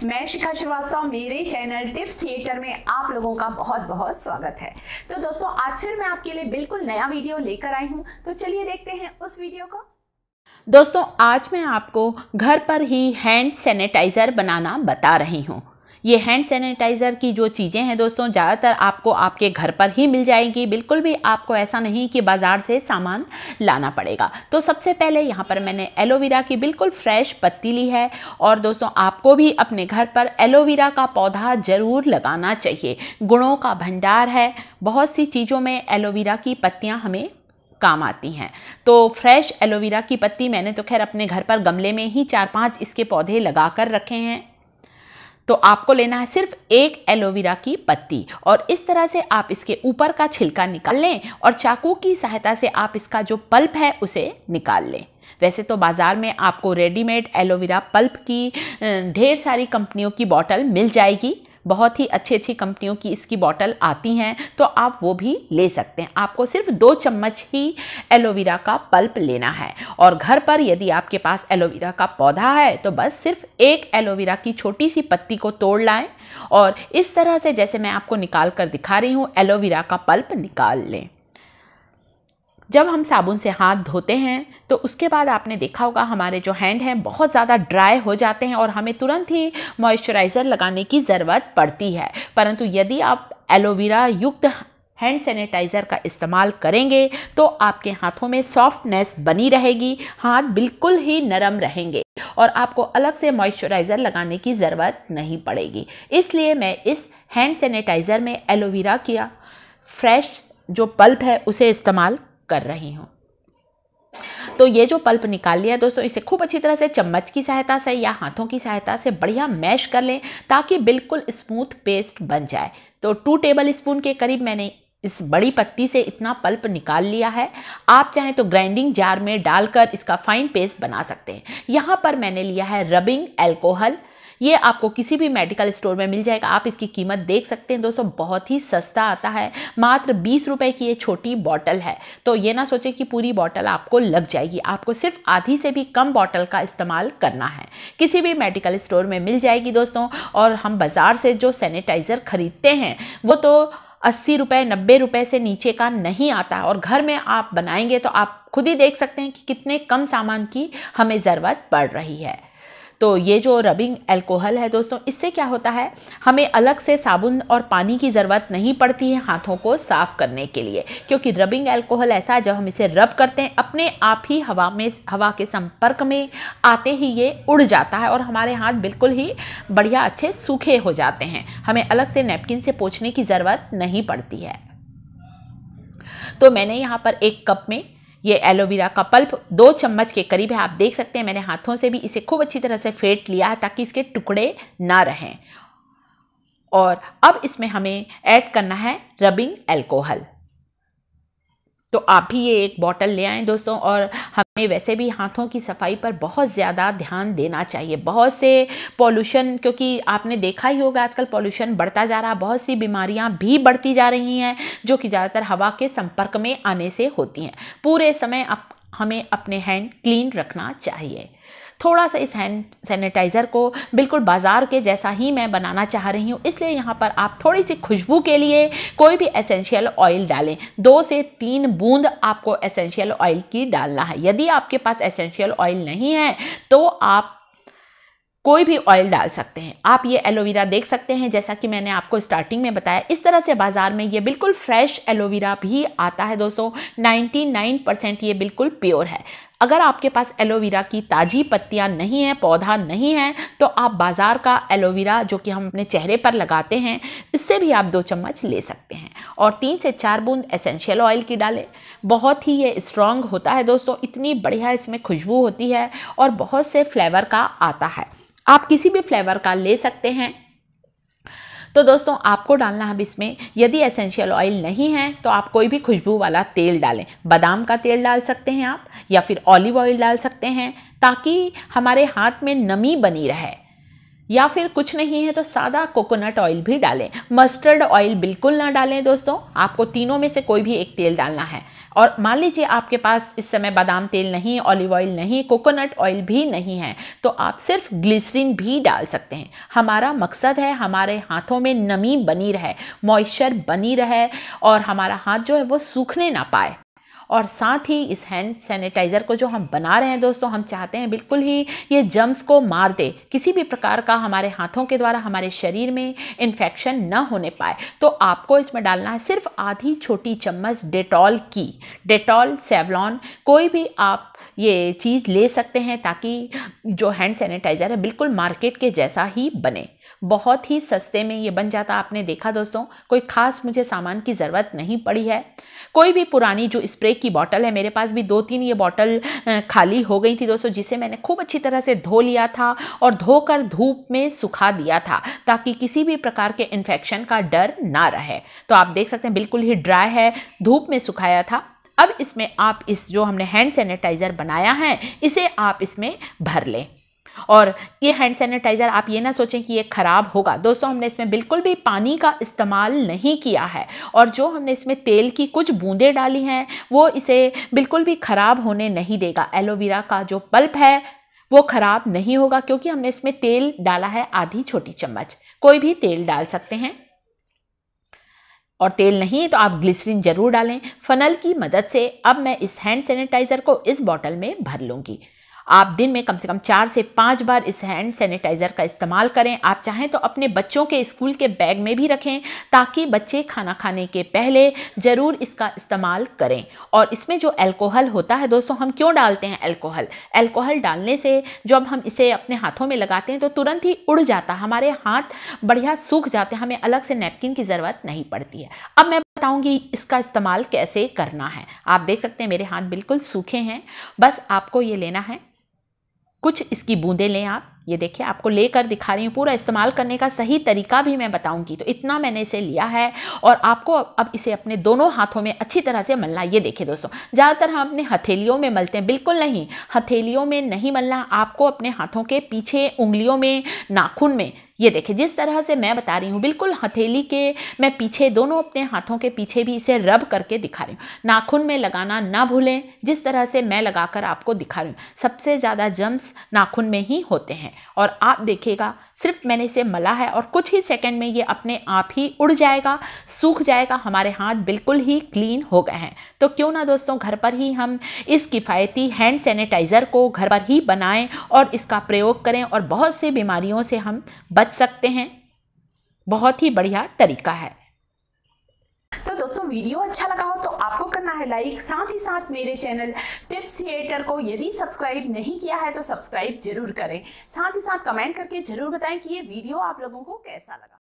मैं शिखा श्रीवास्तव, मेरे channel tips theatre में आप लोगों का बहुत बहुत स्वागत है। तो दोस्तों, आज फिर मैं आपके लिए बिल्कुल नया वीडियो लेकर आई हूँ। तो चलिए देखते हैं उस वीडियो को। दोस्तों, आज मैं आपको घर पर ही हैंड सैनिटाइज़र बनाना बता रही हूँ। ये हैंड सैनिटाइज़र की जो चीज़ें हैं दोस्तों, ज़्यादातर आपको आपके घर पर ही मिल जाएगी। बिल्कुल भी आपको ऐसा नहीं कि बाज़ार से सामान लाना पड़ेगा। तो सबसे पहले यहाँ पर मैंने एलोवेरा की बिल्कुल फ्रेश पत्ती ली है। और दोस्तों, आपको भी अपने घर पर एलोवेरा का पौधा ज़रूर लगाना चाहिए। गुणों का भंडार है। बहुत सी चीज़ों में एलोवेरा की पत्तियाँ हमें काम आती हैं। तो फ्रेश एलोवेरा की पत्ती मैंने तो खैर अपने घर पर गमले में ही 4-5 इसके पौधे लगा कर रखे हैं। तो आपको लेना है सिर्फ एक एलोवेरा की पत्ती और इस तरह से आप इसके ऊपर का छिलका निकाल लें और चाकू की सहायता से आप इसका जो पल्प है उसे निकाल लें। वैसे तो बाज़ार में आपको रेडीमेड एलोवेरा पल्प की ढेर सारी कंपनियों की बॉटल मिल जाएगी। बहुत ही अच्छी अच्छी कंपनियों की इसकी बॉटल आती हैं, तो आप वो भी ले सकते हैं। आपको सिर्फ 2 चम्मच ही एलोवेरा का पल्प लेना है। और घर पर यदि आपके पास एलोवेरा का पौधा है तो बस सिर्फ एक एलोवेरा की छोटी सी पत्ती को तोड़ लाएं और इस तरह से, जैसे मैं आपको निकाल कर दिखा रही हूँ, एलोवेरा का पल्प निकाल लें। जब हम साबुन से हाथ धोते हैं तो उसके बाद आपने देखा होगा हमारे जो हैंड हैं बहुत ज़्यादा ड्राई हो जाते हैं और हमें तुरंत ही मॉइस्चराइज़र लगाने की ज़रूरत पड़ती है। परंतु यदि आप एलोवेरा युक्त हैंड सैनिटाइज़र का इस्तेमाल करेंगे तो आपके हाथों में सॉफ्टनेस बनी रहेगी, हाथ बिल्कुल ही नरम रहेंगे और आपको अलग से मॉइस्चराइज़र लगाने की ज़रूरत नहीं पड़ेगी। इसलिए मैं इस हैंड सैनिटाइज़र में एलोवेरा का फ्रेश जो पल्प है उसे इस्तेमाल कर रही हूँ। तो ये जो पल्प निकाल लिया दोस्तों, इसे खूब अच्छी तरह से चम्मच की सहायता से या हाथों की सहायता से बढ़िया मैश कर लें ताकि बिल्कुल स्मूथ पेस्ट बन जाए। तो 2 टेबल स्पून के करीब मैंने इस बड़ी पत्ती से इतना पल्प निकाल लिया है। आप चाहें तो ग्राइंडिंग जार में डालकर इसका फाइन पेस्ट बना सकते हैं। यहाँ पर मैंने लिया है रबिंग अल्कोहल। ये आपको किसी भी मेडिकल स्टोर में मिल जाएगा। आप इसकी कीमत देख सकते हैं दोस्तों, बहुत ही सस्ता आता है। मात्र 20 रुपए की ये छोटी बॉटल है। तो ये ना सोचें कि पूरी बॉटल आपको लग जाएगी। आपको सिर्फ आधी से भी कम बॉटल का इस्तेमाल करना है। किसी भी मेडिकल स्टोर में मिल जाएगी दोस्तों। और हम बाज़ार से जो सैनिटाइज़र खरीदते हैं वो तो 80 रुपये 90 रुपये से नीचे का नहीं आता है। और घर में आप बनाएंगे तो आप खुद ही देख सकते हैं कि कितने कम सामान की हमें ज़रूरत पड़ रही है। तो ये जो रबिंग अल्कोहल है दोस्तों, इससे क्या होता है, हमें अलग से साबुन और पानी की ज़रूरत नहीं पड़ती है हाथों को साफ़ करने के लिए। क्योंकि रबिंग अल्कोहल ऐसा, जब हम इसे रब करते हैं अपने आप ही हवा के संपर्क में आते ही ये उड़ जाता है और हमारे हाथ बिल्कुल ही बढ़िया अच्छे सूखे हो जाते हैं। हमें अलग से नैपकिन से पोंछने की ज़रूरत नहीं पड़ती है। तो मैंने यहाँ पर 1 कप में ये एलोवेरा का पल्प 2 चम्मच के करीब है। आप देख सकते हैं मैंने हाथों से भी इसे खूब अच्छी तरह से फेंट लिया है ताकि इसके टुकड़े ना रहें। और अब इसमें हमें ऐड करना है रबिंग अल्कोहल। तो आप भी ये 1 बॉटल ले आएँ दोस्तों। और हमें वैसे भी हाथों की सफाई पर बहुत ज़्यादा ध्यान देना चाहिए। बहुत से पॉल्यूशन, क्योंकि आपने देखा ही होगा आजकल पॉल्यूशन बढ़ता जा रहा है। बहुत सी बीमारियां भी बढ़ती जा रही हैं जो कि ज़्यादातर हवा के संपर्क में आने से होती हैं। पूरे समय हमें अपने हैंड क्लीन रखना चाहिए। थोड़ा सा इस हैंड सैनिटाइज़र को बिल्कुल बाज़ार के जैसा ही मैं बनाना चाह रही हूँ। इसलिए यहाँ पर आप थोड़ी सी खुशबू के लिए कोई भी एसेंशियल ऑयल डालें। 2 से 3 बूंद आपको एसेंशियल ऑयल की डालना है। यदि आपके पास एसेंशियल ऑयल नहीं है तो आप कोई भी ऑयल डाल सकते हैं। आप ये एलोवेरा देख सकते हैं, जैसा कि मैंने आपको स्टार्टिंग में बताया, इस तरह से बाज़ार में ये बिल्कुल फ्रेश एलोवेरा भी आता है दोस्तों। 99% ये बिल्कुल प्योर है। अगर आपके पास एलोवेरा की ताज़ी पत्तियां नहीं हैं, पौधा नहीं है, तो आप बाज़ार का एलोवेरा जो कि हम अपने चेहरे पर लगाते हैं, इससे भी आप 2 चम्मच ले सकते हैं। और 3 से 4 बूंद एसेंशियल ऑयल की डालें। बहुत ही ये स्ट्रॉन्ग होता है दोस्तों। इतनी बढ़िया इसमें खुशबू होती है और बहुत से फ्लेवर का आता है। आप किसी भी फ्लेवर का ले सकते हैं। तो दोस्तों, आपको डालना है इसमें, यदि एसेंशियल ऑयल नहीं है तो आप कोई भी खुशबू वाला तेल डालें। बादाम का तेल डाल सकते हैं आप, या फिर ऑलिव ऑयल डाल सकते हैं ताकि हमारे हाथ में नमी बनी रहे। या फिर कुछ नहीं है तो सादा कोकोनट ऑयल भी डालें। मस्टर्ड ऑयल बिल्कुल ना डालें दोस्तों, आपको तीनों में से कोई भी एक तेल डालना है। और मान लीजिए आपके पास इस समय बादाम तेल नहीं, ऑलिव ऑयल नहीं, कोकोनट ऑयल भी नहीं है, तो आप सिर्फ ग्लिसरीन भी डाल सकते हैं। हमारा मकसद है हमारे हाथों में नमी बनी रहे, मॉइस्चर बनी रहे और हमारा हाथ जो है वो सूखने ना पाए। और साथ ही इस हैंड सैनिटाइज़र को जो हम बना रहे हैं दोस्तों, हम चाहते हैं बिल्कुल ही ये जर्म्स को मार दे, किसी भी प्रकार का हमारे हाथों के द्वारा हमारे शरीर में इन्फेक्शन न होने पाए। तो आपको इसमें डालना है सिर्फ आधी छोटी चम्मच डेटॉल की। डेटॉल, सेवलॉन, कोई भी आप ये चीज़ ले सकते हैं ताकि जो हैंड सैनिटाइज़र है बिल्कुल मार्केट के जैसा ही बने। बहुत ही सस्ते में ये बन जाता, आपने देखा दोस्तों, कोई खास मुझे सामान की ज़रूरत नहीं पड़ी है। कोई भी पुरानी जो स्प्रे की बॉटल है, मेरे पास भी 2-3 ये बॉटल खाली हो गई थी दोस्तों, जिसे मैंने खूब अच्छी तरह से धो लिया था और धोकर धूप में सुखा दिया था ताकि किसी भी प्रकार के इन्फेक्शन का डर ना रहे। तो आप देख सकते हैं बिल्कुल ही ड्राई है, धूप में सुखाया था। अब इसमें आप इस जो हमने हैंड सैनिटाइज़र बनाया है इसे आप इसमें भर लें। और ये हैंड सैनिटाइज़र आप ये ना सोचें कि ये ख़राब होगा दोस्तों, हमने इसमें बिल्कुल भी पानी का इस्तेमाल नहीं किया है और जो हमने इसमें तेल की कुछ बूंदें डाली हैं वो इसे बिल्कुल भी ख़राब होने नहीं देगा। एलोवेरा का जो पल्प है वो ख़राब नहीं होगा क्योंकि हमने इसमें तेल डाला है आधी छोटी चम्मच। कोई भी तेल डाल सकते हैं और तेल नहीं तो आप ग्लिसरीन जरूर डालें। फनल की मदद से अब मैं इस हैंड सैनिटाइज़र को इस बॉटल में भर लूँगी। आप दिन में कम से कम 4 से 5 बार इस हैंड सैनिटाइज़र का इस्तेमाल करें। आप चाहें तो अपने बच्चों के स्कूल के बैग में भी रखें ताकि बच्चे खाना खाने के पहले ज़रूर इसका इस्तेमाल करें। और इसमें जो अल्कोहल होता है दोस्तों, हम क्यों डालते हैं अल्कोहल? अल्कोहल डालने से जब हम इसे अपने हाथों में लगाते हैं तो तुरंत ही उड़ जाता, हमारे हाथ बढ़िया सूख जाते हैं, हमें अलग से नैपकिन की ज़रूरत नहीं पड़ती है। अब मैं बताऊंगी इसका इस्तेमाल कैसे करना है। आप देख सकते हैं मेरे हाथ बिल्कुल सूखे हैं। बस आपको ये लेना है, कुछ इसकी बूंदें लें आप। ये देखिए आपको लेकर दिखा रही हूँ, पूरा इस्तेमाल करने का सही तरीका भी मैं बताऊंगी। तो इतना मैंने इसे लिया है और आपको अब इसे अपने दोनों हाथों में अच्छी तरह से मलना। ये देखिए दोस्तों, ज़्यादातर हम अपने हथेलियों में मलते हैं, बिल्कुल नहीं, हथेलियों में नहीं मलना, आपको अपने हाथों के पीछे, उंगलियों में, नाखून में। ये देखिए जिस तरह से मैं बता रही हूँ बिल्कुल हथेली के मैं पीछे, दोनों अपने हाथों के पीछे भी इसे रब करके दिखा रही हूँ। नाखून में लगाना ना भूलें, जिस तरह से मैं लगाकर आपको दिखा रही हूँ। सबसे ज़्यादा जर्म्स नाखून में ही होते हैं और आप देखिएगा सिर्फ मैंने इसे मला है और कुछ ही सेकंड में ये अपने आप ही उड़ जाएगा, सूख जाएगा, हमारे हाथ बिल्कुल ही क्लीन हो गए हैं। तो क्यों ना दोस्तों घर पर ही हम इस किफ़ायती हैंड सैनिटाइज़र को घर पर ही बनाएं और इसका प्रयोग करें और बहुत सी बीमारियों से हम बच सकते हैं। बहुत ही बढ़िया तरीका है। तो दोस्तों वीडियो अच्छा लगा हो तो आपको करना है लाइक, साथ ही साथ मेरे चैनल टिप्स थिएटर को यदि सब्सक्राइब नहीं किया है तो सब्सक्राइब जरूर करें। साथ ही साथ कमेंट करके जरूर बताएं कि ये वीडियो आप लोगों को कैसा लगा।